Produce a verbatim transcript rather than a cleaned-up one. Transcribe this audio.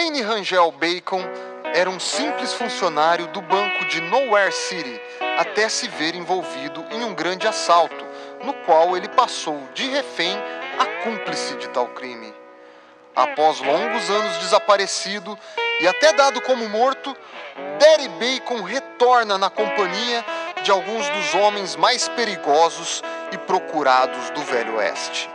Wayne Rangel Bacon era um simples funcionário do banco de Nowhere City até se ver envolvido em um grande assalto, no qual ele passou de refém a cúmplice de tal crime. Após longos anos desaparecido e até dado como morto, Daddy Bacon retorna na companhia de alguns dos homens mais perigosos e procurados do Velho Oeste.